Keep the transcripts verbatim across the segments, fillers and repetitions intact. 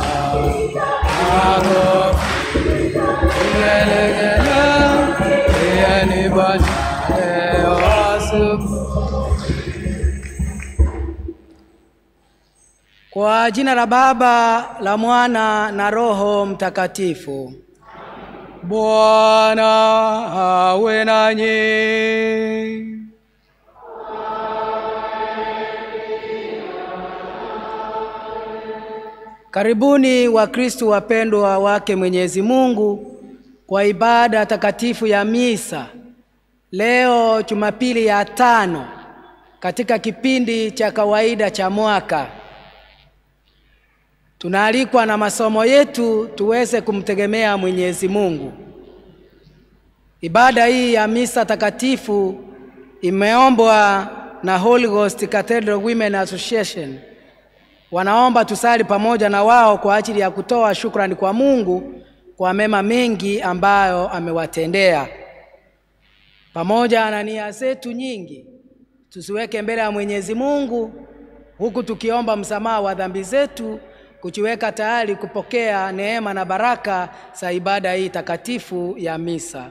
Kwa jina la Baba, la Mwana na Roho Mtakatifu. Bwana awe nanyi. Karibuni Wakristo wapendwa wake Mwenyezi Mungu kwa ibada takatifu ya misa. Leo Jumapili ya tano katika kipindi cha kawaida cha mwaka. Tunaalikwa na masomo yetu tuweze kumtegemea Mwenyezi Mungu. Ibada hii ya misa takatifu imeombwa na Holy Ghost Cathedral Women Association. Wanaomba tusali pamoja na wao kwa ajili ya kutoa shukrani kwa Mungu kwa mema mengi ambayo amewatendea. Pamoja na nia zetu nyingi, tusiweke mbele ya Mwenyezi Mungu huku tukiomba msamaha wa dhambi zetu, kujiweka tayari kupokea neema na baraka za ibada hii takatifu ya misa.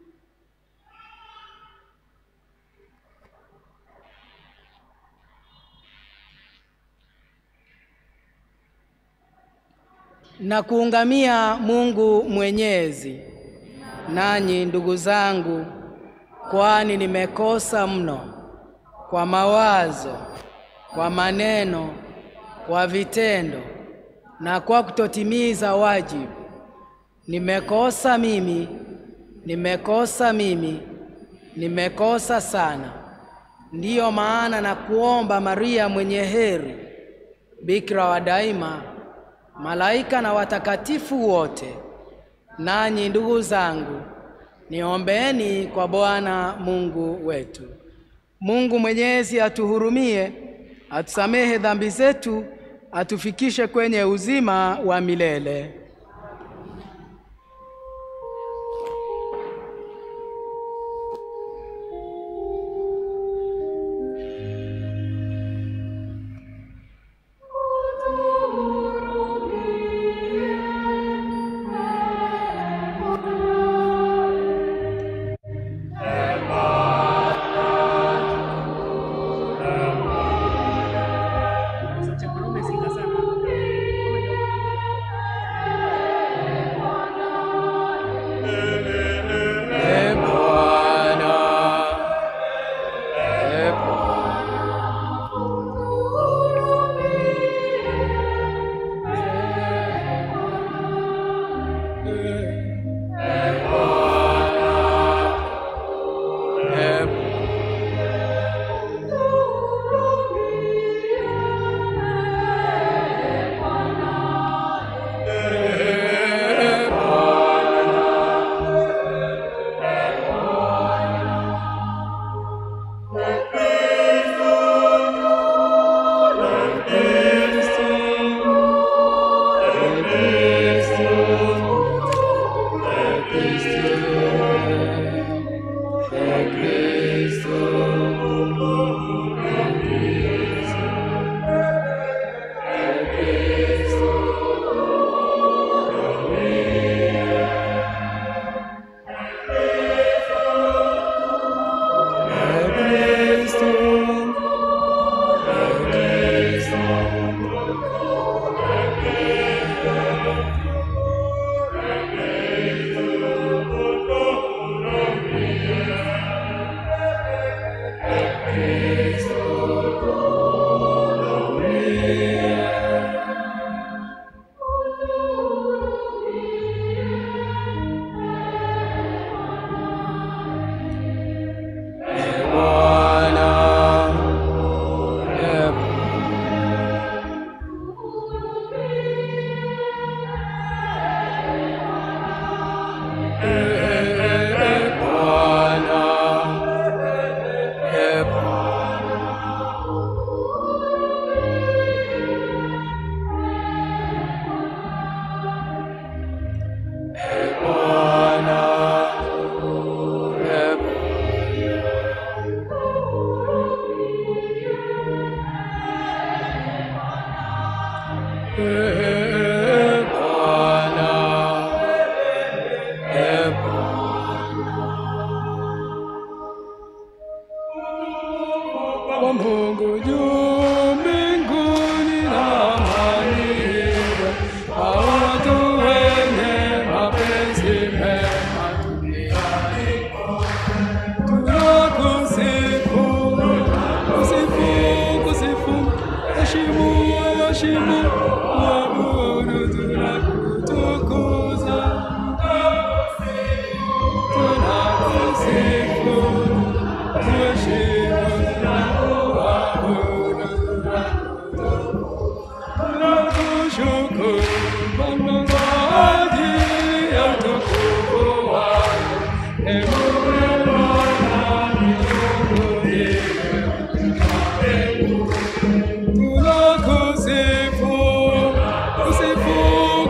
Na kuungamia Mungu Mwenyezi, nanyi ndugu zangu, kwani nimekosa mno kwa mawazo, kwa maneno, kwa vitendo na kwa kutotimiza wajibu. Nimekosa mimi, nimekosa mimi, nimekosa sana. Ndiyo maana na kuomba Maria mwenye heri, Bikira wa daima, malaika na watakatifu wote, nanyi ndugu zangu, niombeeni kwa Bwana Mungu wetu. Mungu Mwenyezi atuhurumie, atusamehe dhambi zetu, atufikishe kwenye uzima wa milele.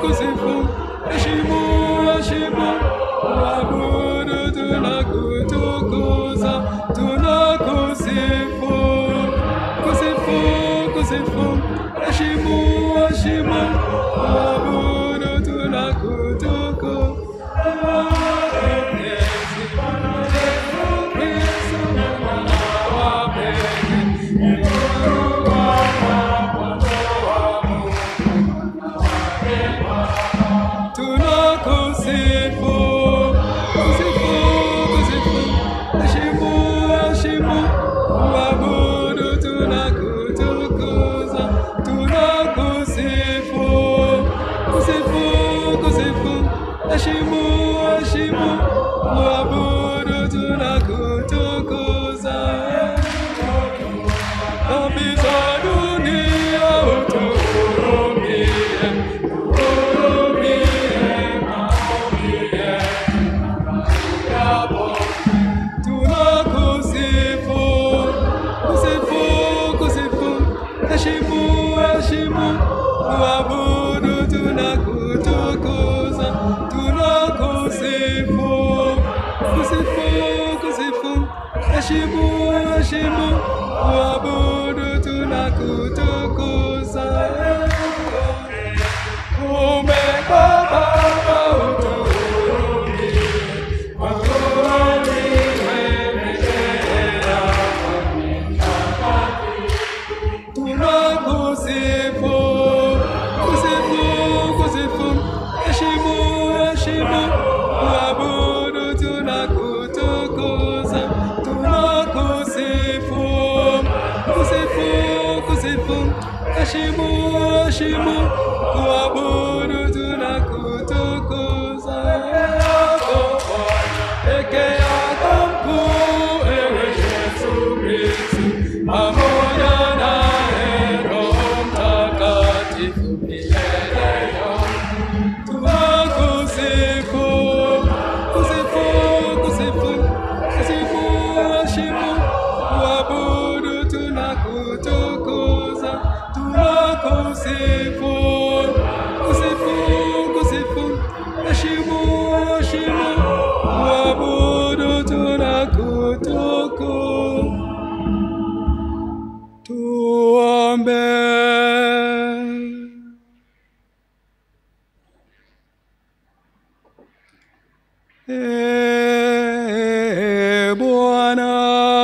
kusifu, heshimu, heshimu, kuabudu tunakutukuza, tunakusifu, kusifu, kusifu, heshimu, heshimu, kuabudu tunakutukuza. Heshimu, heshimu, kuabudu tunakutukuza. Dhambi za dunia utuhurumie, utuhurumie, maombi yetu yapo. Tunakusifu, kusifu, kusifu, heshimu, heshimu, kuabudu tunakutukuza. Tunakusifu, kusifu, kusifu, heshimu, heshimu, kuabudu tunakutukuza. Umekuwa Baba utuhurumie, wahurumie mbele yako mtakatifu. Tunakusifu, kusifu, kusifu, heshimu, heshimu, kuabudu tunakutukuza. Tunakusifu, kusifu, kusifu, heshimu, heshimu, kuabudu tunakutukuza. Peke yako mkuu, ewe Yesu Kristo, pamoja naye Roho Mtakatifu milele yote. Tunakusifu, kusifu, kusifu, heshimu, heshimu, kuabudu tunakutukuza. Tunakusifu, kusifu, kusifu, heshimu, heshimu, kuabudu tunakutukuza. Tuombe. Ee Bwana,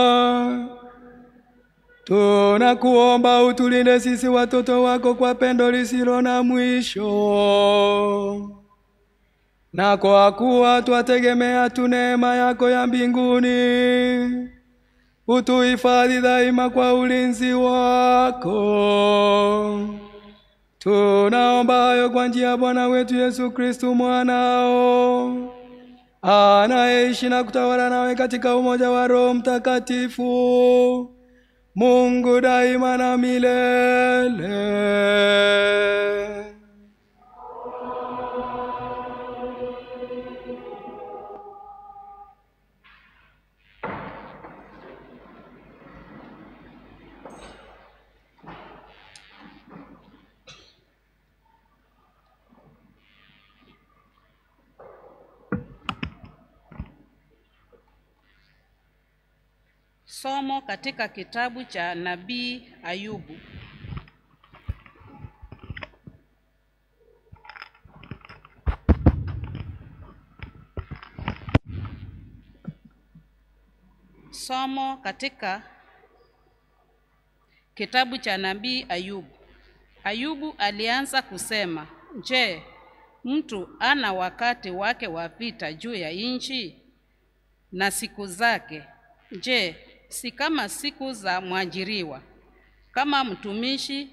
tunakuomba utulinde sisi watoto wako kwa pendo lisilo na mwisho, na kwa kuwa twategemea tu neema yako ya mbinguni, utuhifadhi daima kwa ulinzi wako. Tunaomba hayo kwa njia ya Bwana wetu Yesu Kristo mwanao, anayeishi na kutawala nawe katika umoja wa Roho Mtakatifu, Mungu daima na milele. Somo katika kitabu cha Nabii Ayubu. Somo katika kitabu cha Nabii Ayubu. Ayubu alianza kusema, "Je, mtu ana wakati wake wa vita juu ya nchi? Na siku zake, je, si kama siku za mwajiriwa? Kama mtumishi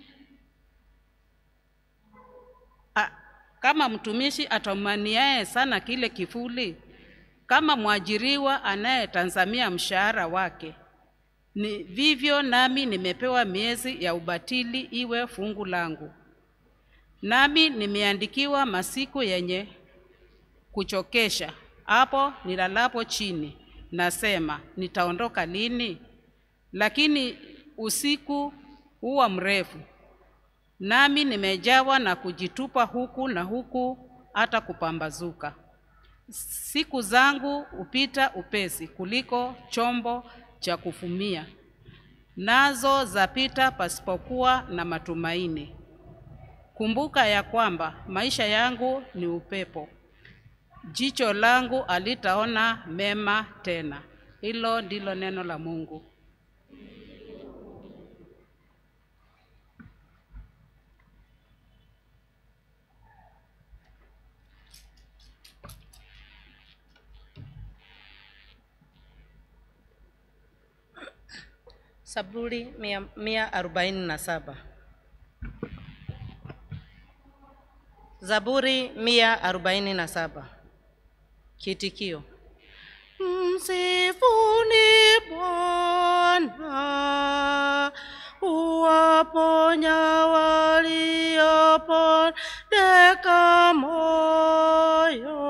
a, kama mtumishi atamaniaye sana kile kifuli, kama mwajiriwa anayetazamia mshahara wake. Ni vivyo nami nimepewa miezi ya ubatili iwe fungu langu. Nami nimeandikiwa masiku yenye kuchokesha, hapo nilalapo chini, nasema nitaondoka lini? Lakini usiku huwa mrefu, nami nimejawa na kujitupa huku na huku hata kupambazuka. Siku zangu upita upesi kuliko chombo cha kufumia, nazo zapita pasipokuwa na matumaini. Kumbuka ya kwamba maisha yangu ni upepo, jicho langu alitaona mema tena. Hilo ndilo neno la Mungu. Zaburi mia, mia arobaini na saba. Zaburi mia arobaini na saba. Kitikio: msifuni Bwana, uwaponya waliopondeka moyo.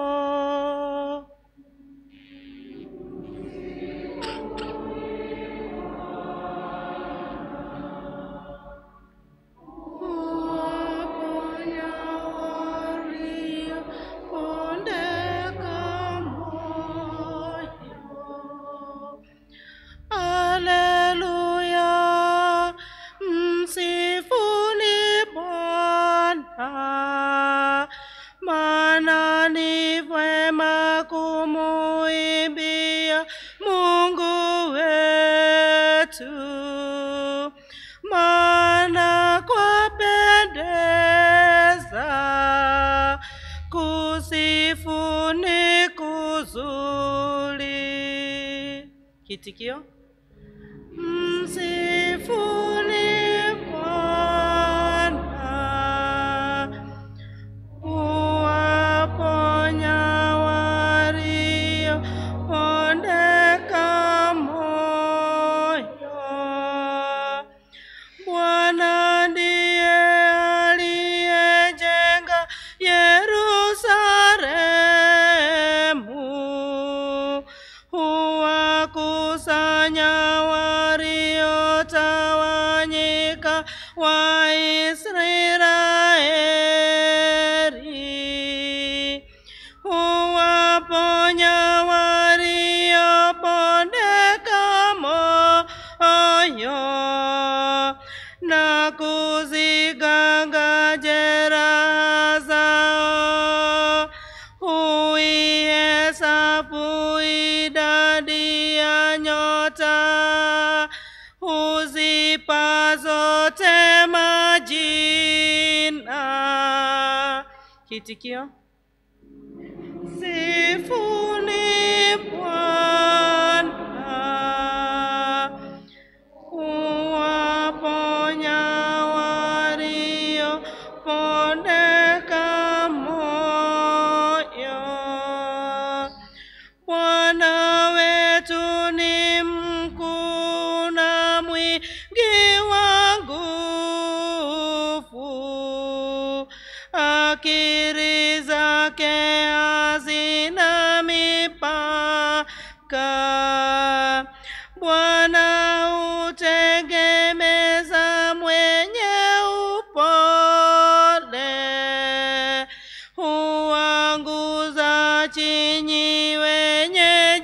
Kitikio: msifuni Bwana, uwaponya waliopondeka moyo. Bwana ndiye aliyejenga Yerusalemu, kusanya waliotawanyika wa Israeli, huwaponya waliopondeka moyo na kuziganga jeraha zao, huihesabu idadi ya nyota, huzipa zote majina. Kitikio: sifuni Bwana, uwaponya waliopondeka moyo. Bwana wetu ni mkuu na mwingi wa nguvu, akili zake hazina mipaka. Bwana hutegemeza mwenye upole, huanguza chini wenye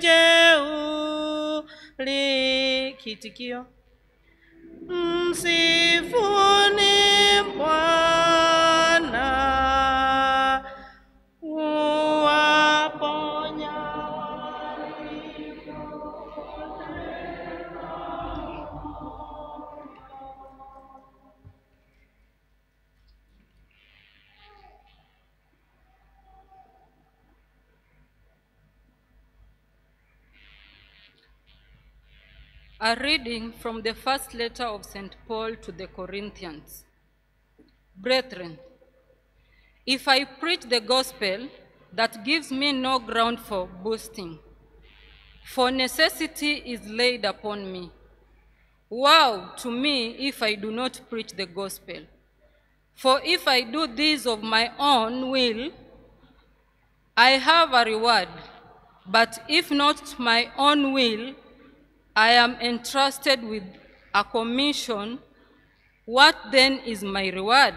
jeuri. Kitikio: msifuni Bwana, uwaponya A reading from the first letter of Saint Paul to the Corinthians. Brethren, if I preach the gospel, that gives me no ground for boasting, for necessity is laid upon me. Woe to me if I do not preach the gospel. For if I do this of my own will, I have a reward, but if not my own will, I am entrusted with a commission What then is my reward?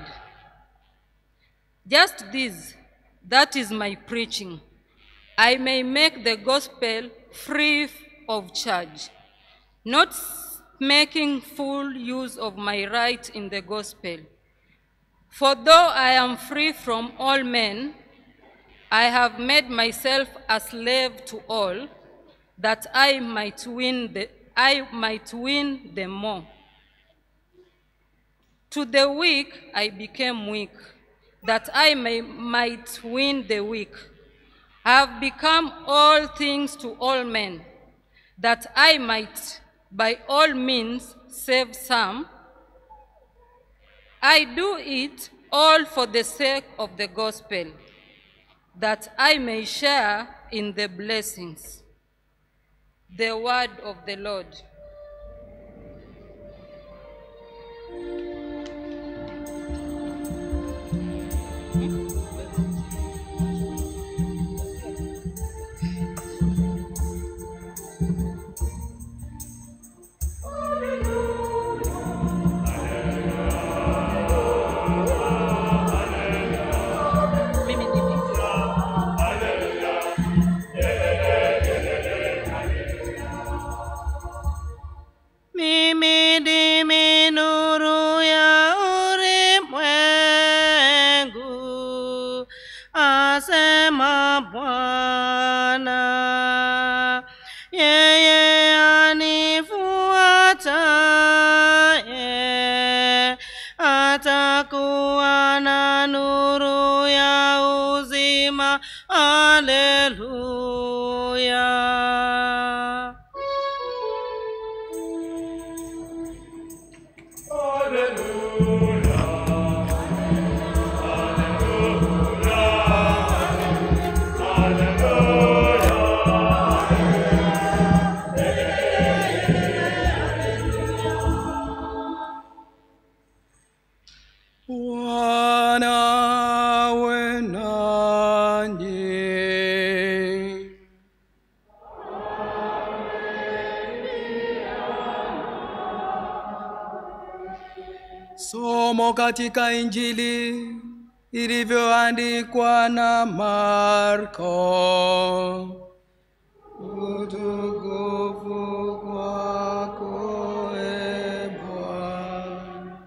Just this, that is my preaching. I may make the gospel free of charge, not making full use of my right in the gospel. For though I am free from all men, I have made myself a slave to all, that I might win the, I might win them more. To the weak I became weak, that I may, might win the weak. I have become all things to all men, that I might by all means save some. I do it all for the sake of the gospel, that I may share in the blessings. The word of the Lord. Mimi ndimi nuru ya ulimwengu, asema Bwana. Yeye anifuataye atakuwa na nuru ya uzima. Haleluya. Bwana awe nanyi. Somo katika Injili ilivyoandikwa na Marko. Utukufu kwako, Ee Bwana.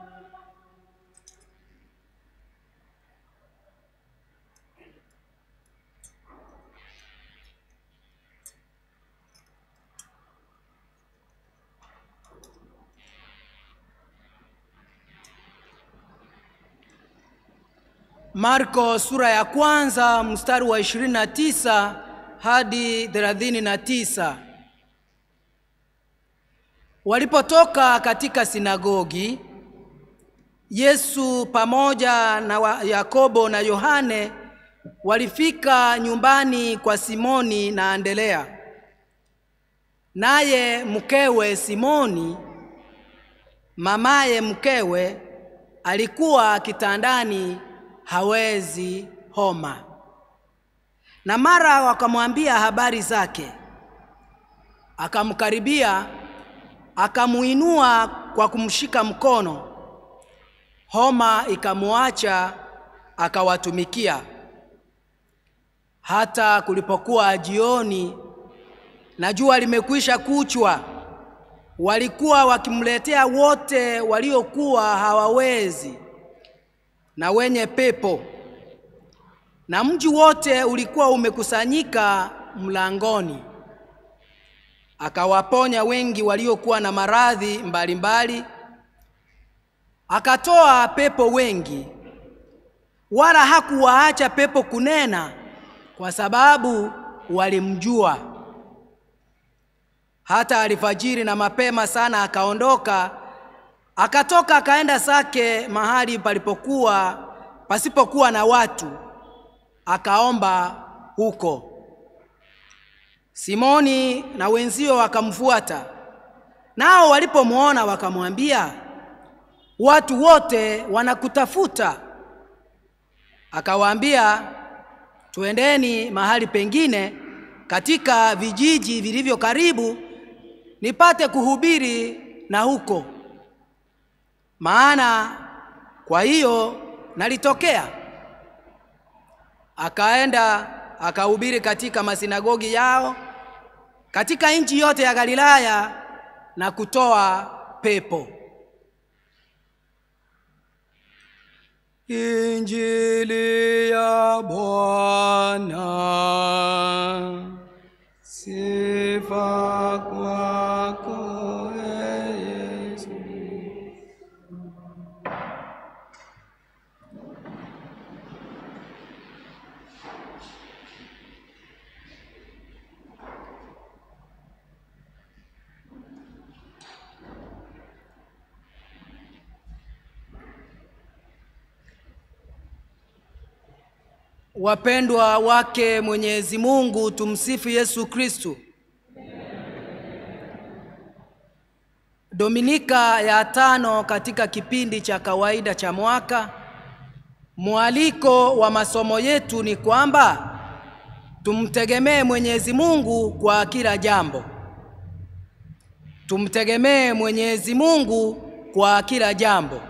Marko sura ya kwanza mstari wa ishirini na tisa hadi thelathini na tisa. Walipotoka katika sinagogi, Yesu pamoja na Yakobo na Yohane walifika nyumbani kwa Simoni na Andrea. Naye mkewe Simoni, mamaye mkewe, alikuwa kitandani hawezi homa. Na mara wakamwambia habari zake. Akamkaribia, akamuinua kwa kumshika mkono. Homa ikamuacha, akawatumikia. Hata kulipokuwa jioni na jua limekwisha kuchwa, walikuwa wakimletea wote waliokuwa hawawezi na wenye pepo, na mji wote ulikuwa umekusanyika mlangoni. Akawaponya wengi waliokuwa na maradhi mbalimbali, akatoa pepo wengi, wala hakuwaacha pepo kunena, kwa sababu walimjua. Hata alfajiri na mapema sana akaondoka, akatoka akaenda zake mahali palipokuwa pasipokuwa na watu, akaomba huko. Simoni na wenzio wakamfuata. Nao walipomuona wakamwambia, watu wote wanakutafuta. Akawaambia, tuendeni mahali pengine katika vijiji vilivyo karibu, nipate kuhubiri na huko, Maana kwa hiyo nalitokea, akaenda akahubiri katika masinagogi yao katika nchi yote ya Galilaya na kutoa pepo. Injili ya Bwana. Sifa kwako Yesu. Wapendwa wake Mwenyezi Mungu, tumsifu Yesu Kristo. Dominika ya tano katika kipindi cha kawaida cha mwaka, mwaliko wa masomo yetu ni kwamba tumtegemee Mwenyezi Mungu kwa kila jambo. Tumtegemee Mwenyezi Mungu kwa kila jambo.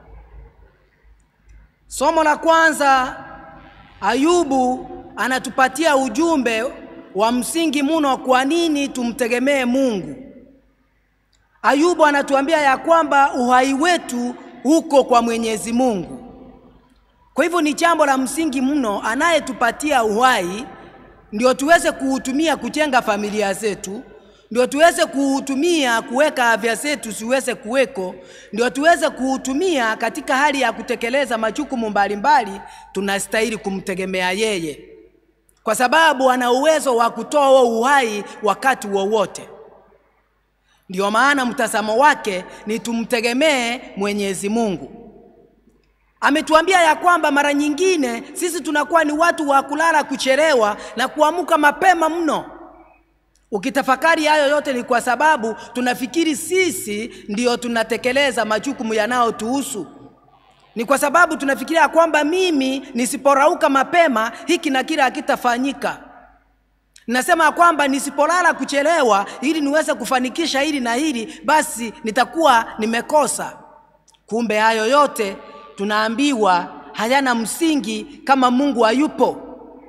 Somo la kwanza, Ayubu anatupatia ujumbe wa msingi mno kwa nini tumtegemee Mungu. Ayubu anatuambia ya kwamba uhai wetu uko kwa Mwenyezi Mungu. Kwa hivyo ni jambo la msingi mno, anayetupatia uhai ndio tuweze kuutumia kujenga familia zetu, ndio tuweze kuutumia kuweka afya zetu siweze kuweko, ndio tuweze kuutumia katika hali ya kutekeleza majukumu mbalimbali. Tunastahili kumtegemea yeye, kwa sababu ana uwezo wa kutoa uhai wakati wowote. Ndio maana mtazamo wake ni tumtegemee Mwenyezi Mungu. Ametuambia ya kwamba mara nyingine sisi tunakuwa ni watu wa kulala kuchelewa na kuamka mapema mno. Ukitafakari hayo yote ni kwa sababu tunafikiri sisi ndio tunatekeleza majukumu yanayotuhusu. Ni kwa sababu tunafikiria kwamba mimi nisiporauka mapema hiki na kile hakitafanyika. Nasema kwamba nisipolala kuchelewa ili niweze kufanikisha hili na hili, basi nitakuwa nimekosa. Kumbe hayo yote tunaambiwa hayana msingi kama Mungu hayupo.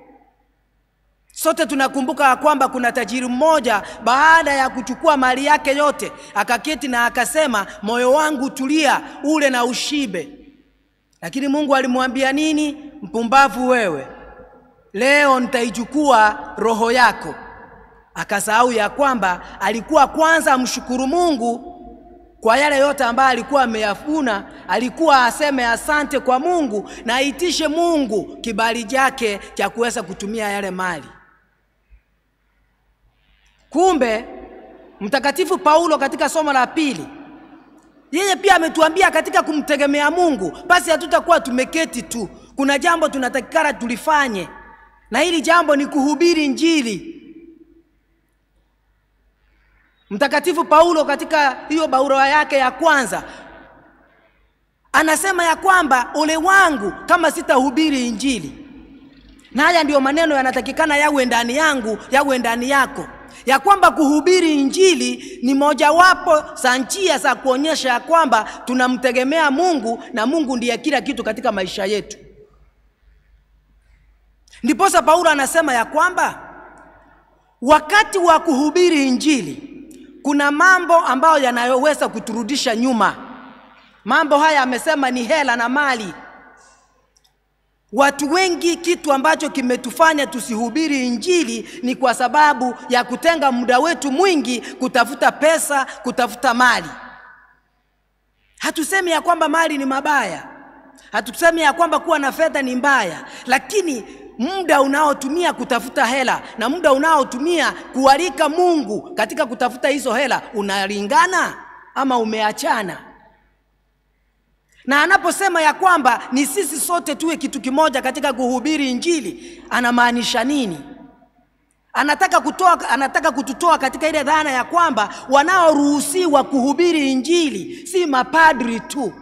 Sote tunakumbuka kwamba kuna tajiri mmoja baada ya kuchukua mali yake yote akaketi na akasema, moyo wangu tulia, ule na ushibe. Lakini Mungu alimwambia nini? Mpumbavu wewe, leo nitaichukua roho yako. Akasahau ya kwamba alikuwa kwanza mshukuru Mungu kwa yale yote ambayo alikuwa ameyafuna. Alikuwa aseme asante kwa Mungu na aitishe Mungu kibali chake cha kuweza kutumia yale mali. Kumbe Mtakatifu Paulo katika somo la pili, yeye pia ametuambia katika kumtegemea Mungu basi hatutakuwa tumeketi tu. Kuna jambo tunatakikana tulifanye, na hili jambo ni kuhubiri Injili. Mtakatifu Paulo katika hiyo barua yake ya kwanza anasema ya kwamba ole wangu kama sitahubiri Injili. Na haya ndio maneno yanatakikana yawe ndani yangu, yawe ndani yako, ya kwamba kuhubiri Injili ni mojawapo za njia za kuonyesha ya kwamba tunamtegemea Mungu na Mungu ndiye kila kitu katika maisha yetu. Ndiposa Paulo anasema ya kwamba wakati wa kuhubiri Injili kuna mambo ambayo yanayoweza kuturudisha nyuma. Mambo haya amesema ni hela na mali. Watu wengi kitu ambacho kimetufanya tusihubiri Injili ni kwa sababu ya kutenga muda wetu mwingi kutafuta pesa, kutafuta mali. Hatusemi ya kwamba mali ni mabaya, hatusemi ya kwamba kuwa na fedha ni mbaya, lakini muda unaotumia kutafuta hela na muda unaotumia kualika Mungu katika kutafuta hizo hela unalingana ama umeachana? Na anaposema ya kwamba ni sisi sote tuwe kitu kimoja katika kuhubiri Injili, anamaanisha nini? Anataka kutoa anataka kututoa katika ile dhana ya kwamba wanaoruhusiwa kuhubiri Injili si mapadri tu,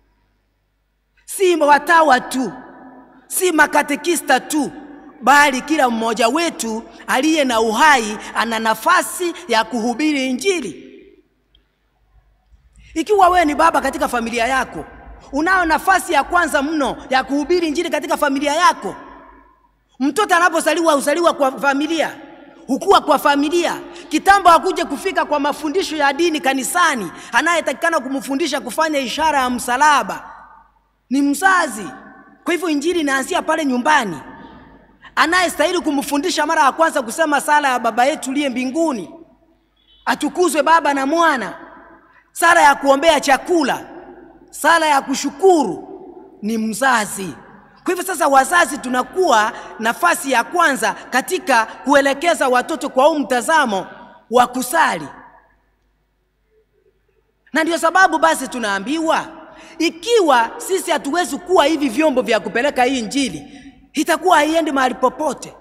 si watawa tu, si makatekista tu, bali kila mmoja wetu aliye na uhai ana nafasi ya kuhubiri Injili. Ikiwa wewe ni baba katika familia yako, unao nafasi ya kwanza mno ya kuhubiri injili katika familia yako. Mtoto anapozaliwa usaliwa kwa familia, hukua kwa familia. Kitambo hakuje kufika kwa mafundisho ya dini kanisani, anayetakikana kumfundisha kufanya ishara ya msalaba ni mzazi. Kwa hivyo injili inaanzia pale nyumbani. Anayestahili kumfundisha mara ya kwanza kusema sala ya Baba yetu uliye mbinguni, atukuzwe Baba na Mwana, sala ya kuombea chakula, sala ya kushukuru, ni mzazi. Kwa hivyo sasa wazazi tunakuwa nafasi ya kwanza katika kuelekeza watoto kwa huu mtazamo wa kusali. Na ndio sababu basi tunaambiwa, ikiwa sisi hatuwezi kuwa hivi vyombo vya kupeleka hii injili, itakuwa haiendi mahali popote.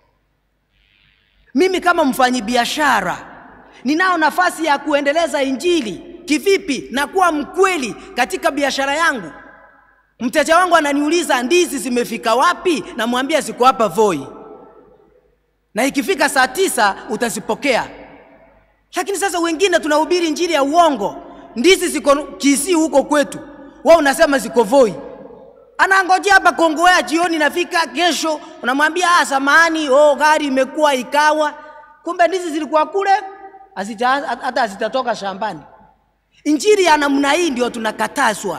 Mimi kama mfanyibiashara ninao nafasi ya kuendeleza injili. Kivipi? Na kuwa mkweli katika biashara yangu. Mteja wangu ananiuliza ndizi zimefika wapi, na mwambia ziko hapa Voi, na ikifika saa tisa utazipokea. Lakini sasa wengine tunahubiri injili ya uongo. Ndizi ziko Kisii huko kwetu, wao unasema ziko Voi. Anangojea hapa Kongowea, jioni nafika kesho, unamwambia ah samahani, oh gari imekuwa ikawa. Kumbe ndizi zilikuwa kule, asita hata zitatoka shambani. Injili ya namna hii ndio tunakatazwa.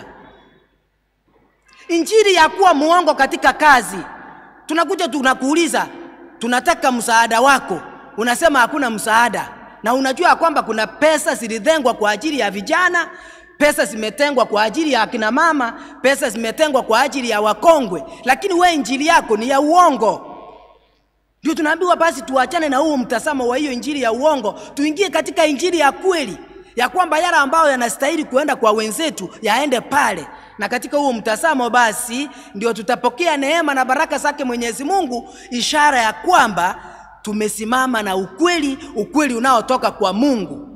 Injili ya kuwa muongo katika kazi. Tunakuja tunakuuliza, tunataka msaada wako, unasema hakuna msaada. Na unajua kwamba kuna pesa zilitengwa kwa ajili ya vijana, pesa zimetengwa kwa ajili ya akina mama, pesa zimetengwa kwa ajili ya wakongwe, lakini we injili yako ni ya uongo. Ndio tunaambiwa basi tuachane na huo mtazamo wa hiyo injili ya uongo, tuingie katika injili ya kweli, ya kwamba yale ambayo yanastahili kuenda kwa wenzetu yaende pale. Na katika huo mtazamo basi ndio tutapokea neema na baraka zake Mwenyezi Mungu, ishara ya kwamba tumesimama na ukweli, ukweli unaotoka kwa Mungu.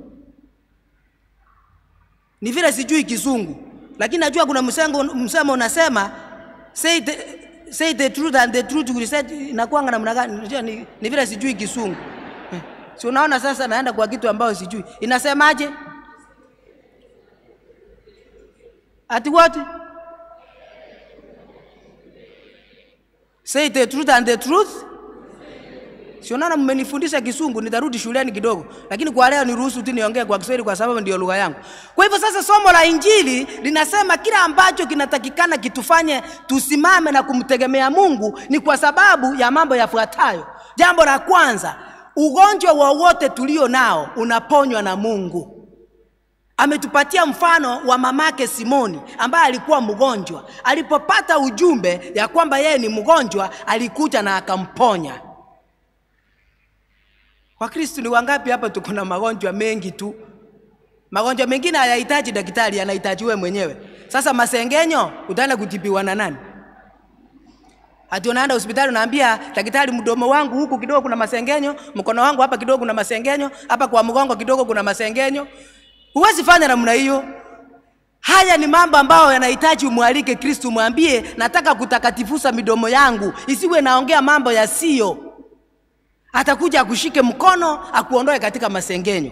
Ni vile sijui Kizungu, lakini najua kuna msemo msemo unasema say the, say the truth and the truth will set. Inakuanga namna gani? Ni, ni vile sijui Kizungu. Si unaona sasa naenda kwa kitu ambao sijui. Inasemaje? Ati what? Say the truth and the truth. Si unaona mmenifundisha Kizungu, nitarudi shuleni kidogo. Lakini kwa leo niruhusu tu niongee kwa Kiswahili kwa sababu ndio lugha yangu. Kwa hivyo sasa somo la injili linasema kila ambacho kinatakikana kitufanye tusimame na kumtegemea Mungu ni kwa sababu ya mambo yafuatayo. Jambo la kwanza, ugonjwa wowote tulio nao unaponywa na Mungu. Ametupatia mfano wa mamake Simoni ambaye alikuwa mgonjwa. Alipopata ujumbe ya kwamba yeye ni mgonjwa, alikuja na akamponya. Wakristo ni wangapi hapa tuko na magonjwa mengi tu? Magonjwa mengine hayahitaji daktari, yanahitaji wewe mwenyewe. Sasa masengenyo utaenda kutibiwa na nani? Hadi unaenda hospitali unaambia daktari, mdomo wangu huku kidogo kuna masengenyo, mkono wangu hapa kidogo kuna masengenyo, hapa kwa mgongo kidogo kuna masengenyo. Huwezi fanya namna hiyo. Haya ni mambo ambayo yanahitaji umwalike Kristo, mwambie nataka kutakatifusa midomo yangu isiwe naongea mambo yasiyo. Atakuja akushike mkono akuondoe katika masengenyo.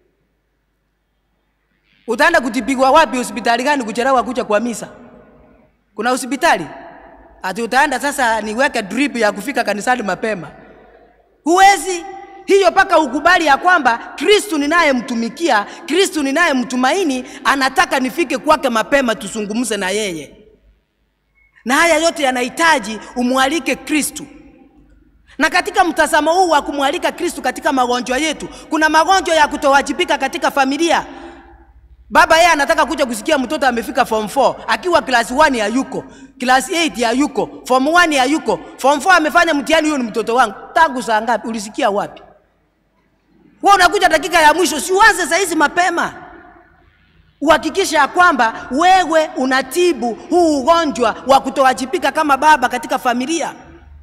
Utaenda kutibigwa wapi? Hospitali gani kuchelewa kuja kwa misa? Kuna hospitali? Ati utaenda sasa niweke drip ya kufika kanisani mapema? Huwezi. Hiyo paka ukubali ya kwamba Kristo ninayemtumikia, Kristo ninayemtumaini anataka nifike kwake mapema tuzungumze na yeye. Na haya yote yanahitaji umwalike Kristo. Na katika mtazamo huu wa kumwalika Kristo katika magonjwa yetu, kuna magonjwa ya kutowajibika katika familia. Baba yeye anataka kuja kusikia mtoto amefika form four, akiwa class one ya yuko, class eight ya yuko, form one ya yuko, form four amefanya mtihani, huyo ni mtoto wangu. Tangu saa ngapi? Ulisikia wapi? Wewe unakuja dakika ya mwisho, si uanze saa hizi mapema. Uhakikisha ya kwamba wewe unatibu huu ugonjwa wa kutowajibika kama baba katika familia.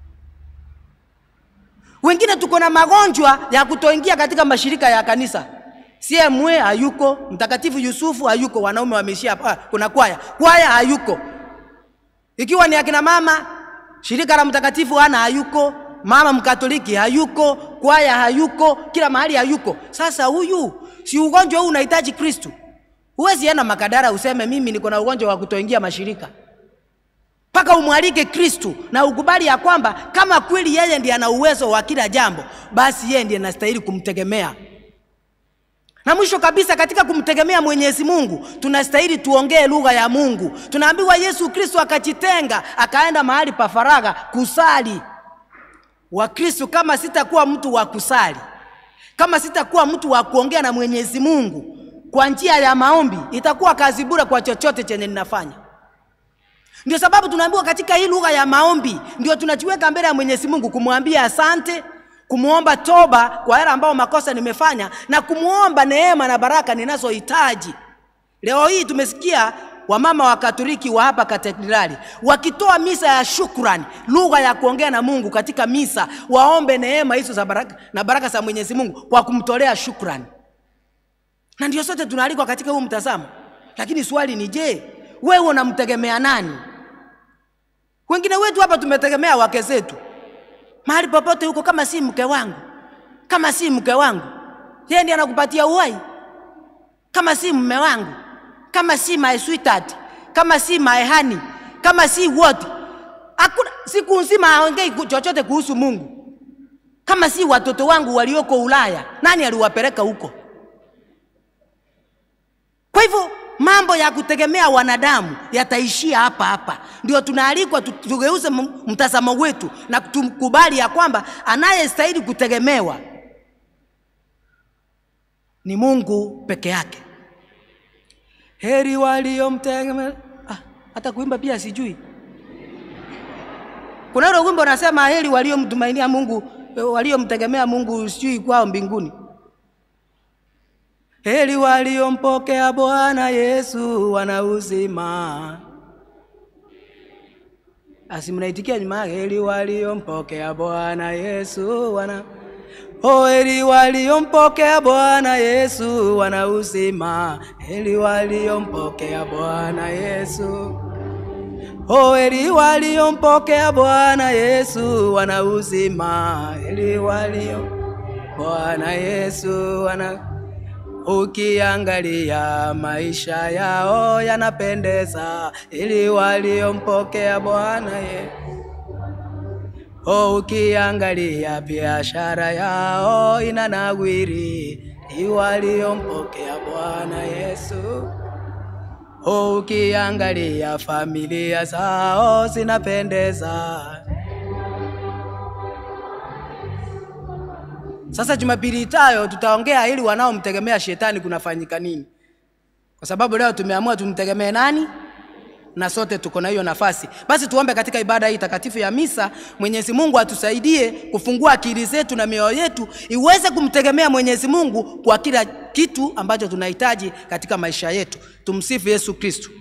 Wengine tuko na magonjwa ya kutoingia katika mashirika ya kanisa. C M A hayuko, Mtakatifu Yusufu hayuko, wanaume wameishia hapa. Kuna kwaya, kwaya hayuko. Ikiwa ni akina mama, shirika la Mtakatifu Ana hayuko, mama Mkatoliki hayuko, kwaya hayuko, kila mahali hayuko. Sasa huyu si ugonjwa huu unahitaji Kristo. Huwezi enda Makadara useme mimi niko na ugonjwa wa kutoingia mashirika. Paka umwalike Kristo na ukubali ya kwamba kama kweli yeye ndiye ana uwezo wa kila jambo, basi yeye ndiye anastahili kumtegemea. Na mwisho kabisa, katika kumtegemea Mwenyezi Mungu, tunastahili tuongee lugha ya Mungu. Tunaambiwa Yesu Kristo akajitenga, akaenda mahali pa faragha kusali. Wa Kristo, kama sitakuwa mtu wa kusali, kama sitakuwa mtu wa kuongea na Mwenyezi Mungu kwa njia ya maombi, itakuwa kazi bure kwa chochote chenye ninafanya. Ndio sababu tunaambiwa katika hii lugha ya maombi ndio tunajiweka mbele ya Mwenyezi Mungu kumwambia asante, kumuomba toba kwa yale ambao makosa nimefanya, na kumuomba neema na baraka ninazohitaji. Leo hii tumesikia wamama wa Katoliki wa hapa katedrali wakitoa misa ya shukrani, lugha ya kuongea na Mungu katika misa, waombe neema hizo za baraka na baraka za Mwenyezi Mungu kwa kumtolea shukrani. Na ndio sote tunaalikwa katika huu mtazamo. Lakini swali ni je, wewe unamtegemea nani? Wengine wetu hapa tumetegemea wake zetu. Mahali popote huko, kama si mke wangu, kama si mke wangu, yeye ndiye anakupatia uhai. Kama si mume wangu, kama si my sweetheart, kama si my honey, kama si what, hakuna siku nzima aongei chochote kuhusu Mungu. Kama si watoto wangu walioko Ulaya, nani aliwapeleka huko? Kwa hivyo mambo ya kutegemea wanadamu yataishia hapa hapa. Ndio tunaalikwa tugeuze mtazamo wetu na tukubali ya kwamba anayestahili kutegemewa ni Mungu peke yake. Heri waliomtegemea. Ah, hata kuimba pia sijui. Kuna ile wimbo unasema heri waliomtumainia Mungu, waliomtegemea Mungu sijui kwao mbinguni. Heri waliompokea Bwana Yesu wana uzima. Asimnaitikia nyuma, heri waliompokea Bwana Yesu wana. Oh, heri waliompokea Bwana Yesu wana uzima. Heri waliompokea Bwana Yesu. Oh, heri waliompokea Bwana Yesu wana uzima. Heri walio Bwana Yesu wana. Ukiangalia maisha yao yanapendeza, ili waliompokea Bwana Yesu. Oh, ukiangalia biashara yao inanawiri, ili waliompokea Bwana Yesu. Oh, ukiangalia familia zao zinapendeza. Sasa Jumapili itayo tutaongea ili wanaomtegemea shetani kunafanyika nini. Kwa sababu leo tumeamua tumtegemee nani? Na sote tuko na hiyo nafasi. Basi tuombe katika ibada hii takatifu ya misa. Mwenyezi Mungu atusaidie kufungua akili zetu na mioyo yetu iweze kumtegemea Mwenyezi Mungu kwa kila kitu ambacho tunahitaji katika maisha yetu. Tumsifu Yesu Kristo.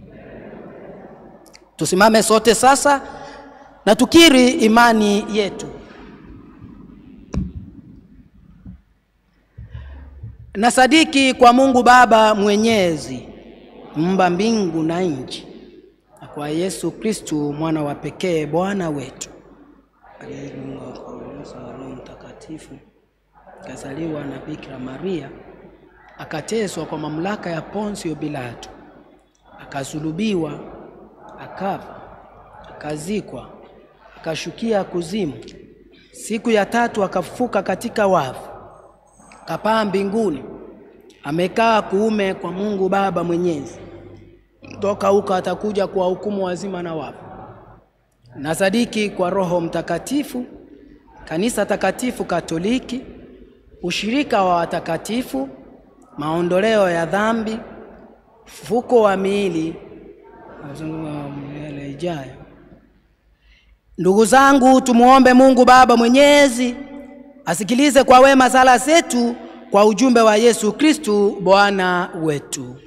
Tusimame sote sasa na tukiri imani yetu. Na sadiki kwa Mungu Baba Mwenyezi, muumba mbingu na nchi, na kwa Yesu Kristo mwana wa pekee Bwana wetu, aliyezaliwa kwa uwezo wa Roho Mtakatifu, akazaliwa na Bikira Maria, akateswa kwa mamlaka ya Ponsio Pilato, akasulubiwa, akafa, akazikwa, akashukia kuzimu. Siku ya tatu akafufuka katika wafu, kapaa mbinguni, amekaa kuume kwa Mungu Baba Mwenyezi. Toka huko atakuja kwa hukumu wazima na wafu. Na sadiki kwa Roho Mtakatifu, kanisa takatifu Katoliki, ushirika wa watakatifu, maondoleo ya dhambi, ufufuko wa miili na milele ijayo. Ndugu zangu, tumuombe Mungu Baba Mwenyezi asikilize kwa wema sala zetu kwa ujumbe wa Yesu Kristo Bwana wetu.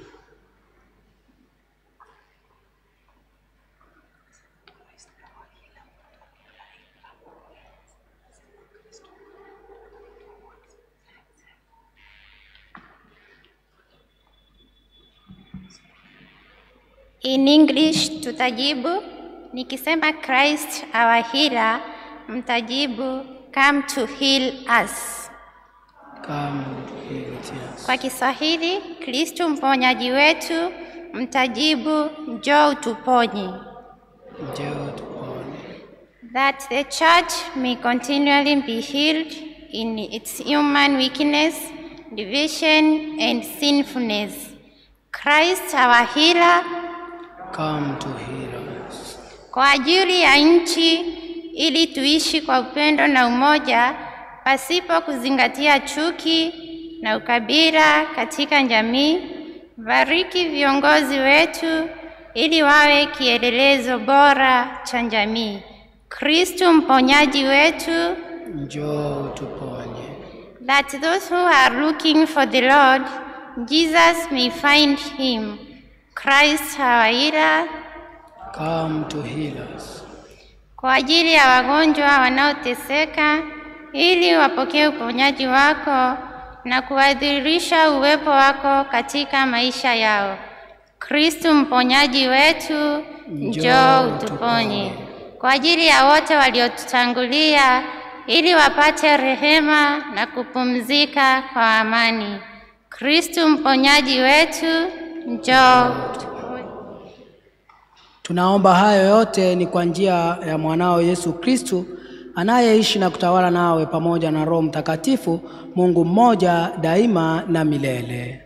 In English tutajibu, nikisema Christ our healer, mtajibu come to heal us. Come to heal us. Kwa Kiswahili Kristo mponyaji wetu, mtajibu, njoo utuponye. Njoo tuponye. That the church may continually be healed in its human weakness, division, and sinfulness. Christ our healer, Come to heal us. kwa ajili ya nchi, ili tuishi kwa upendo na umoja, pasipo kuzingatia chuki na ukabila katika jamii. Bariki viongozi wetu, ili wawe kielelezo bora cha jamii. Kristo mponyaji wetu, Njoo tuponye. that those who are looking for the Lord, Jesus may find him. Christ our healer, Come to heal us. kwa ajili ya wagonjwa wanaoteseka, ili wapokee uponyaji wako na kuadhirisha uwepo wako katika maisha yao. Kristo mponyaji wetu, njoo utuponye. Kwa ajili ya wote waliotutangulia, ili wapate rehema na kupumzika kwa amani. Kristo mponyaji wetu, njoo. Tunaomba hayo yote ni kwa njia ya mwanao Yesu Kristo, anayeishi na kutawala nawe pamoja na Roho Mtakatifu, Mungu mmoja daima na milele.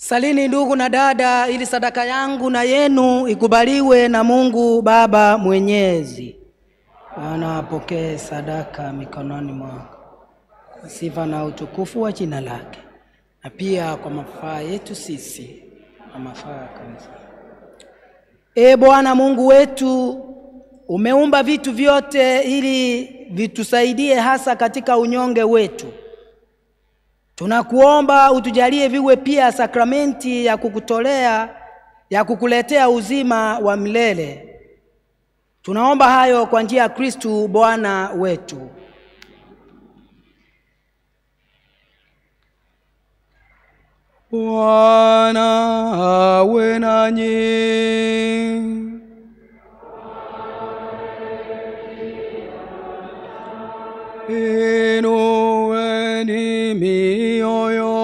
Salini ndugu na dada, ili sadaka yangu na yenu ikubaliwe na Mungu Baba Mwenyezi. Bwana apokee sadaka mikononi mwako, sifa na utukufu wa jina lake, na pia kwa mafaa yetu sisi na mafaa ya kanisa. E Bwana Mungu wetu, umeumba vitu vyote ili vitusaidie hasa katika unyonge wetu. Tunakuomba utujalie viwe pia sakramenti ya kukutolea, ya kukuletea uzima wa milele. Tunaomba hayo kwa njia ya Kristo Bwana wetu. Bwana awe nanyi. Inueni mioyo.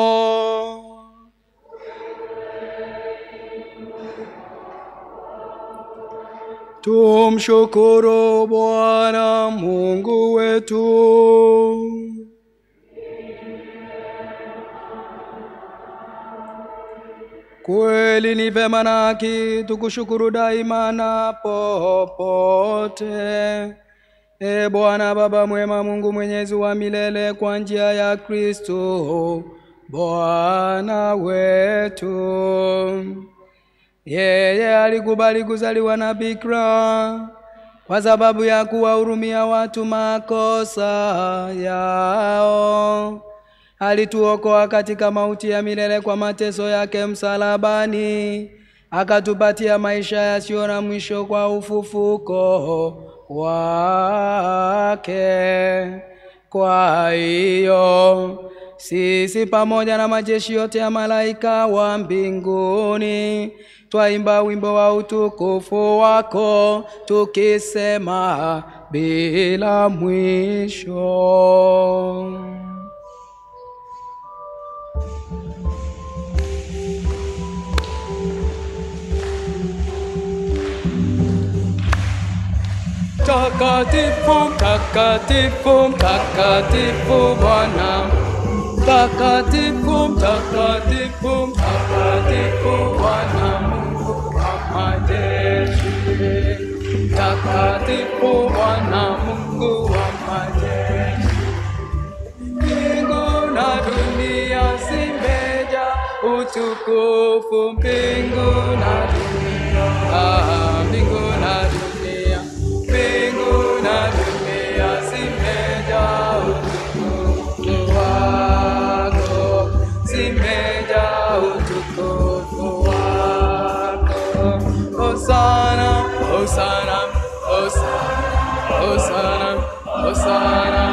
Tumshukuru Bwana Mungu wetu. Kweli ni vema na haki tukushukuru daima na popote. E Bwana Baba mwema, Mungu mwenyezi wa milele, kwa njia ya Kristo Bwana wetu. Yeye alikubali kuzaliwa na bikira kwa sababu ya kuwahurumia watu makosa yao. Alituokoa katika mauti ya milele kwa mateso yake msalabani, akatupatia maisha yasiyo na mwisho kwa ufufuko wake. Kwa hiyo sisi pamoja na majeshi yote ya malaika wa mbinguni twaimba wimbo wa utukufu wako, tukisema bila mwisho. Takatifu, takatifu, takatifu Bwana. Takatifu, takatifu, takatifu Bwana Mungu wa majeshi. Takatifu Bwana Mungu wa majeshi. Mbingu na dunia zimejaa utukufu. Mbingu na dunia, ah, mbingu na dunia. Mbingu na dunia zimejaa utukufu wako, zimejaa utukufu wako. Hosana, hosana, hosana, hosana, hosana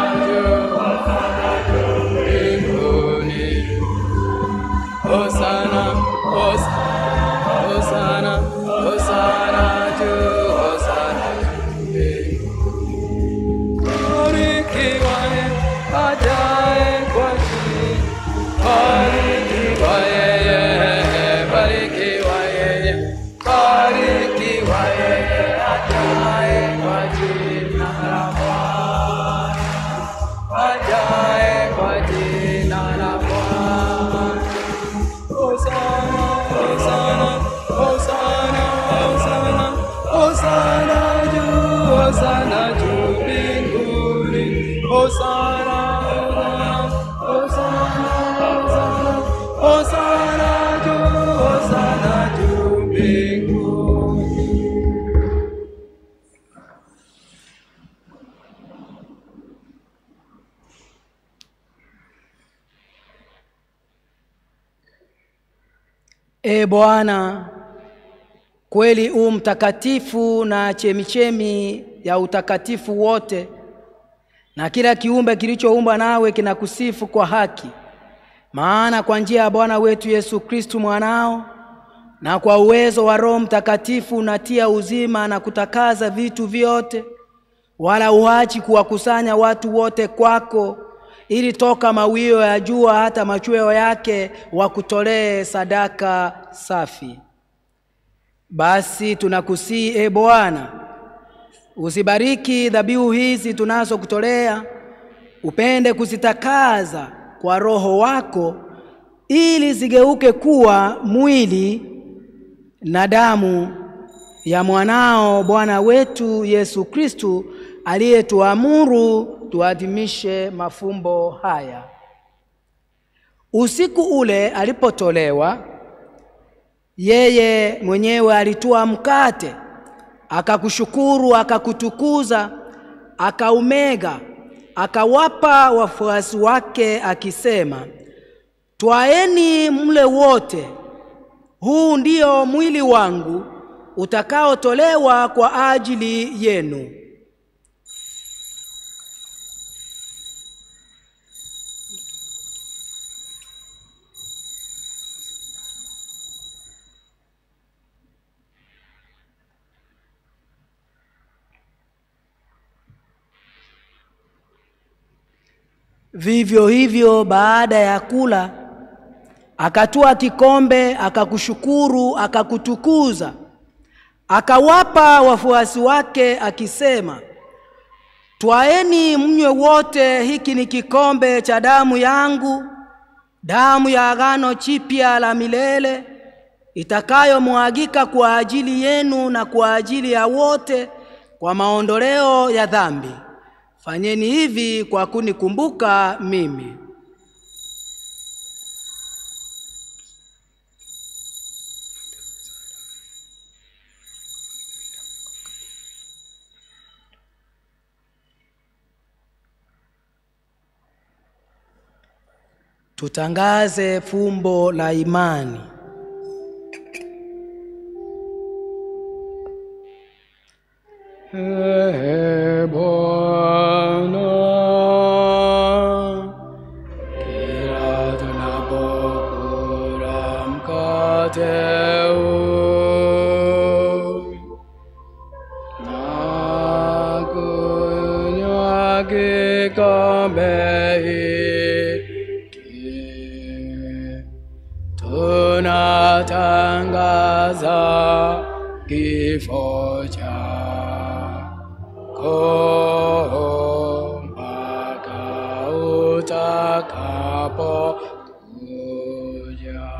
juu mbinguni. Hosana, hosana, hosana, hosana juu. Ajaye kwa jina, barikiwa yeye, barikiwa yeye, barikiwa yeye, ajaye kwa jina la Bwana, ajaye kwa jina la Bwana. Hosana, hosana, hosana, hosana, hosana juu, hosana juu mbinguni. Hosana, hosana, hosana, hosana juu, hosana juu mbinguni. E Bwana, kweli u mtakatifu na chemichemi ya utakatifu wote, na kila kiumbe kilichoumbwa nawe kinakusifu kwa haki. Maana kwa njia ya Bwana wetu Yesu Kristo mwanao, na kwa uwezo wa Roho Mtakatifu unatia uzima na kutakaza vitu vyote, wala uachi kuwakusanya watu wote kwako, ili toka mawio ya jua hata machweo yake wakutolee sadaka safi. Basi tunakusii e Bwana, usibariki dhabihu hizi tunazokutolea, upende kuzitakaza kwa Roho wako, ili zigeuke kuwa mwili na damu ya mwanao Bwana wetu Yesu Kristo, aliyetuamuru tuadhimishe mafumbo haya. Usiku ule alipotolewa, yeye mwenyewe alitoa mkate, akakushukuru, akakutukuza, akaumega, akawapa wafuasi wake akisema, "Twaeni mle wote, huu ndio mwili wangu utakaotolewa kwa ajili yenu." Vivyo hivyo baada ya kula, akatua kikombe, akakushukuru, akakutukuza, akawapa wafuasi wake akisema, "Twaeni mnywe wote, hiki ni kikombe cha damu yangu, damu ya agano jipya la milele, itakayomwagika kwa ajili yenu na kwa ajili ya wote kwa maondoleo ya dhambi. Fanyeni hivi kwa kunikumbuka mimi." Tutangaze fumbo la imani. Ee Bwana, kila tunapokula mkate huu na kunywa kikombe hiki, tunatangaza kifo chako mpaka utakapokuja.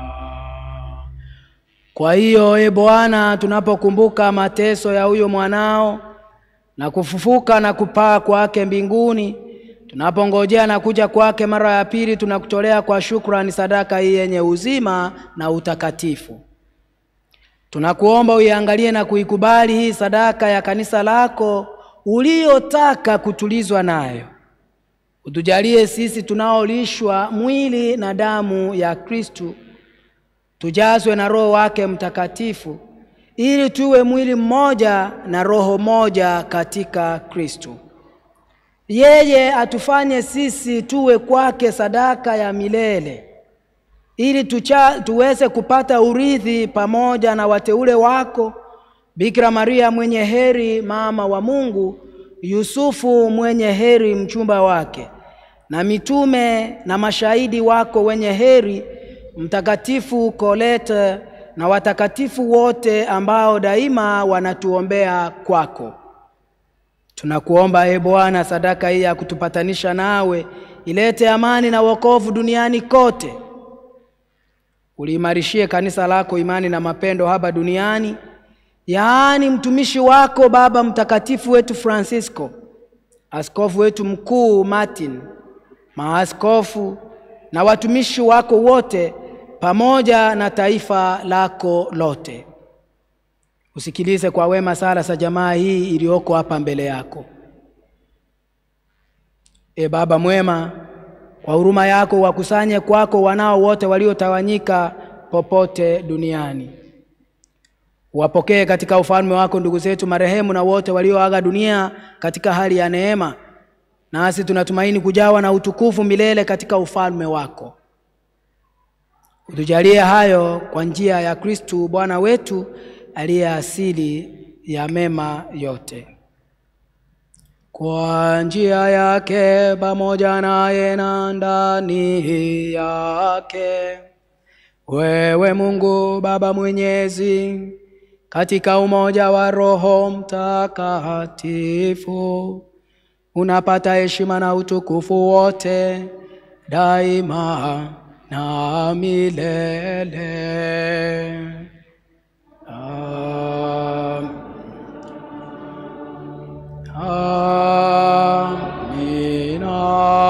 Kwa hiyo, e Bwana, tunapokumbuka mateso ya huyo mwanao na kufufuka na kupaa kwake mbinguni, tunapongojea na kuja kwake mara ya pili, tunakutolea kwa shukrani sadaka hii yenye uzima na utakatifu. Tunakuomba uiangalie na kuikubali hii sadaka ya kanisa lako uliyotaka kutulizwa nayo. Utujalie sisi tunaolishwa mwili na damu ya Kristo, tujazwe na Roho wake Mtakatifu, ili tuwe mwili mmoja na roho moja katika Kristo. Yeye atufanye sisi tuwe kwake sadaka ya milele, ili tucha, tuweze kupata urithi pamoja na wateule wako, Bikira Maria mwenye heri mama wa Mungu, Yusufu mwenye heri mchumba wake, na mitume na mashahidi wako wenye heri, Mtakatifu Kolete na watakatifu wote ambao daima wanatuombea kwako. Tunakuomba e Bwana, sadaka hii ya kutupatanisha nawe ilete amani na wokovu duniani kote. Uliimarishie kanisa lako imani na mapendo hapa duniani, yaani mtumishi wako Baba Mtakatifu wetu Francisco, askofu wetu mkuu Martin, maaskofu na watumishi wako wote, pamoja na taifa lako lote. Usikilize kwa wema sala za jamaa hii iliyoko hapa mbele yako. E Baba mwema, kwa huruma yako wakusanye kwako wanao wote waliotawanyika popote duniani. Wapokee katika ufalme wako ndugu zetu marehemu na wote walioaga dunia katika hali ya neema, nasi tunatumaini kujawa na utukufu milele katika ufalme wako. Utujalie hayo kwa njia ya Kristo Bwana wetu, aliye asili ya mema yote. Kwa njia yake, pamoja naye na ndani yake, wewe Mungu Baba Mwenyezi, katika umoja wa Roho Mtakatifu, unapata heshima na utukufu wote daima na milele. Am- Amina.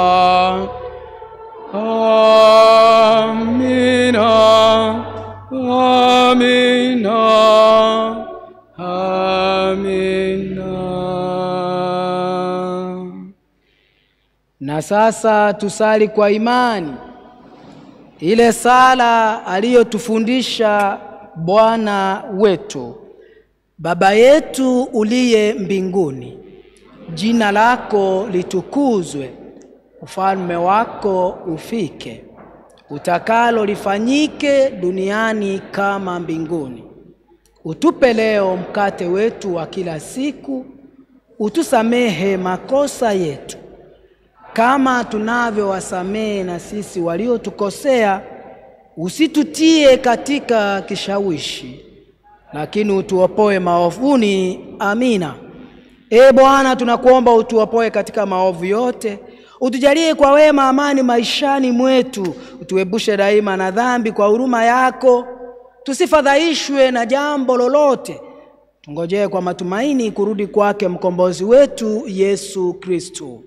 Amina. Amina. Amina. Na sasa tusali kwa imani ile sala aliyotufundisha Bwana wetu. Baba yetu uliye mbinguni, jina lako litukuzwe, ufalme wako ufike, utakalo lifanyike duniani kama mbinguni. Utupe leo mkate wetu wa kila siku, utusamehe makosa yetu kama tunavyowasamehe na sisi waliotukosea, usitutie katika kishawishi, lakini utuopoe maovuni. Amina. Ee Bwana, tunakuomba utuopoe katika maovu yote, utujalie kwa wema amani maishani mwetu, utuepushe daima na dhambi kwa huruma yako, tusifadhaishwe na jambo lolote, tungojee kwa matumaini kurudi kwake mkombozi wetu Yesu Kristo.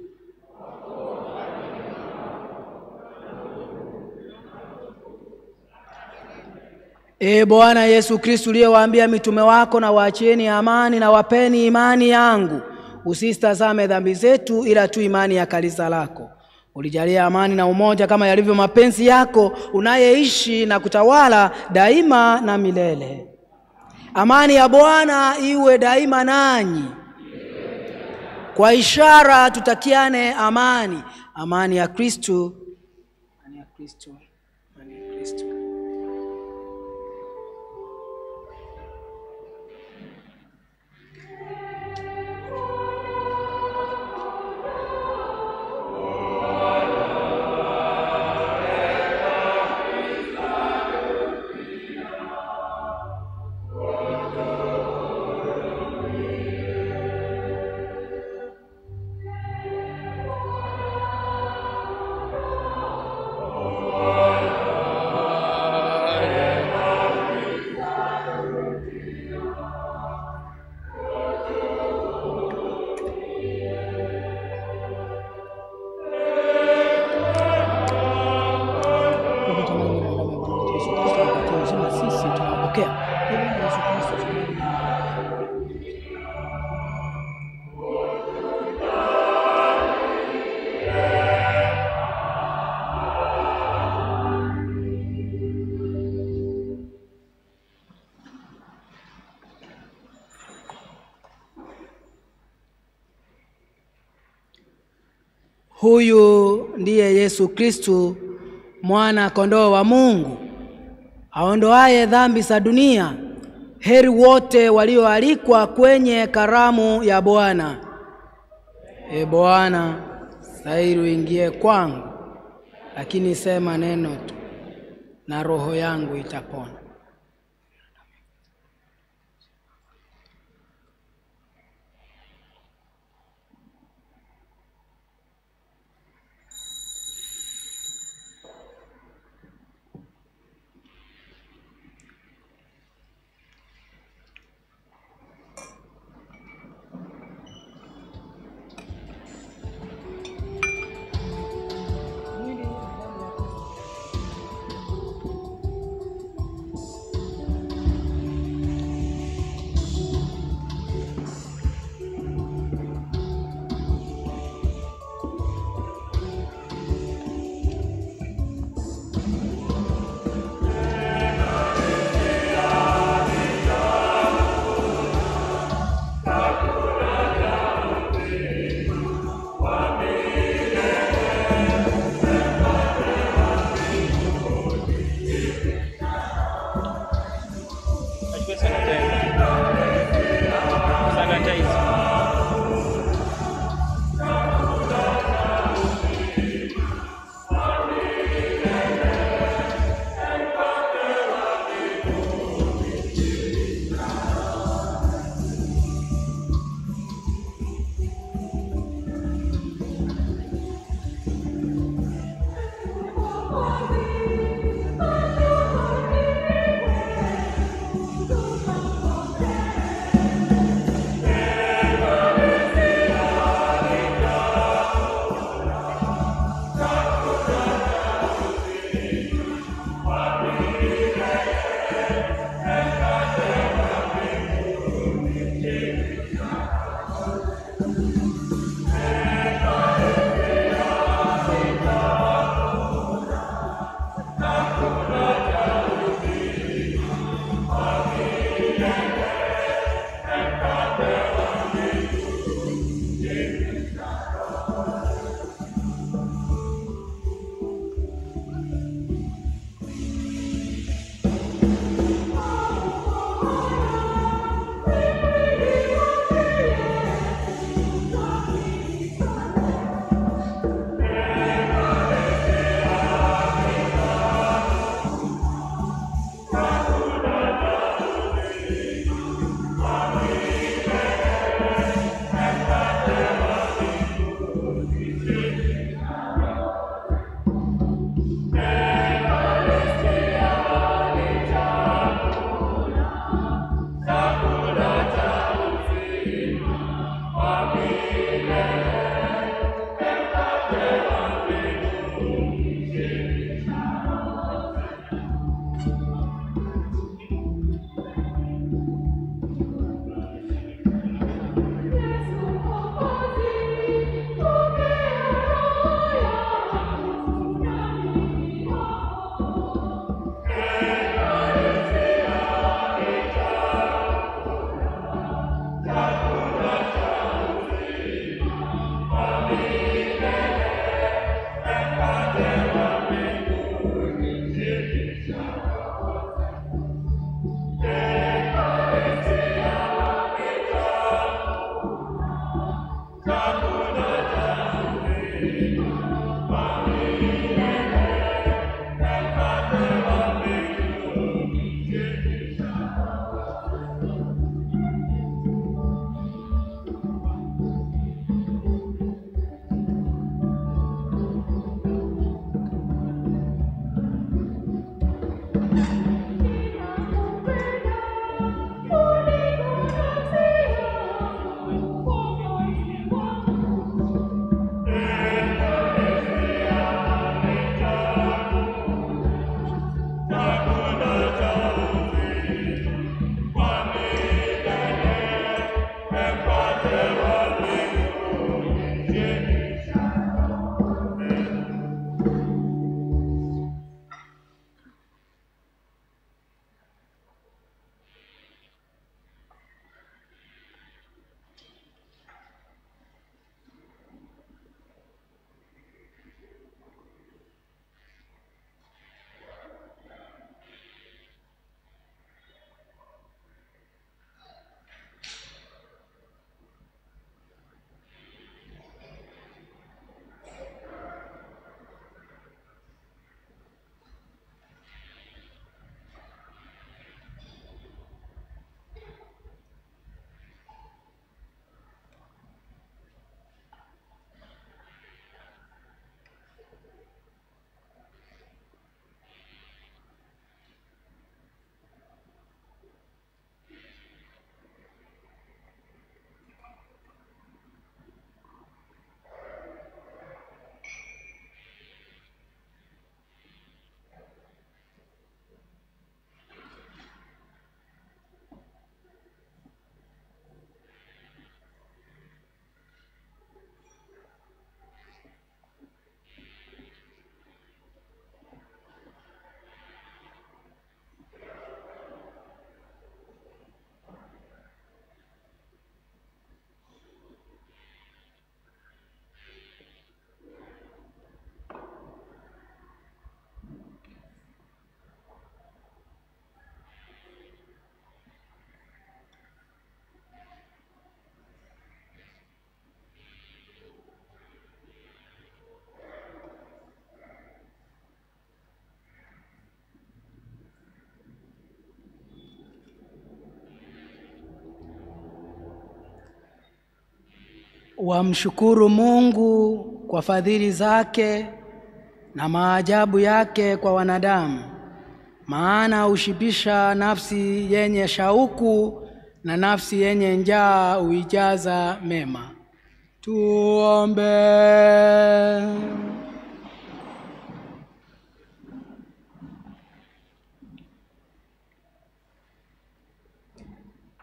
Ee Bwana Yesu Kristo, uliyewaambia mitume wako, na waachieni amani na wapeni imani yangu, usisitazame dhambi zetu ila tu imani ya kanisa lako. Ulijalia amani na umoja kama yalivyo mapenzi yako, unayeishi na kutawala daima na milele. Amani ya Bwana iwe daima nanyi. Kwa ishara tutakiane amani. Amani ya Kristo. Amani ya Kristo. Amani ya Kristo. Huyu ndiye Yesu Kristo, mwana kondoo wa Mungu, aondoaye dhambi za dunia. Heri wote walioalikwa kwenye karamu ya Bwana. E Bwana, stahili uingie kwangu, lakini sema neno tu na roho yangu itapona. Amen. Wamshukuru Mungu kwa fadhili zake na maajabu yake kwa wanadamu, maana hushibisha nafsi yenye shauku na nafsi yenye njaa huijaza mema. Tuombe.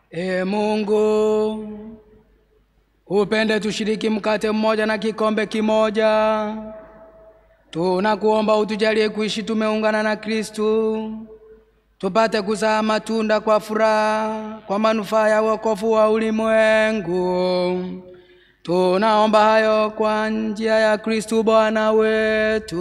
E Mungu, upende tushiriki mkate mmoja na kikombe kimoja. Tunakuomba utujalie kuishi tumeungana na Kristo, tupate kuzaa matunda kwa furaha kwa manufaa ya wokovu wa ulimwengu. Tunaomba hayo kwa njia ya Kristo Bwana wetu.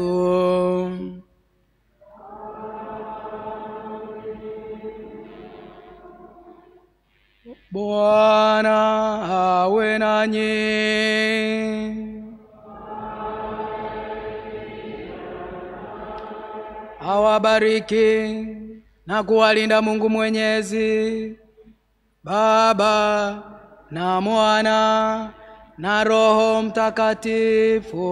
Bwana awe nanyi. Awabariki na kuwalinda Mungu Mwenyezi, Baba na Mwana na Roho Mtakatifu.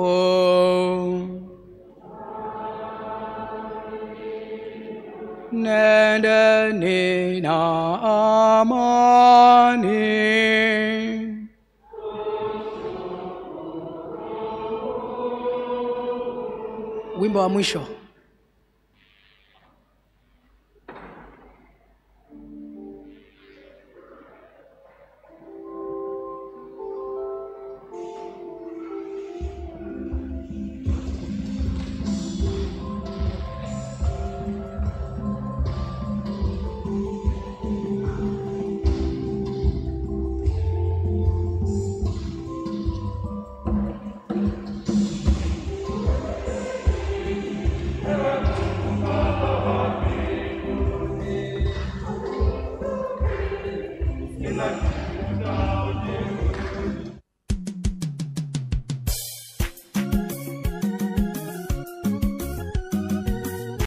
Nendeni na amani. Wimbo wa mwisho.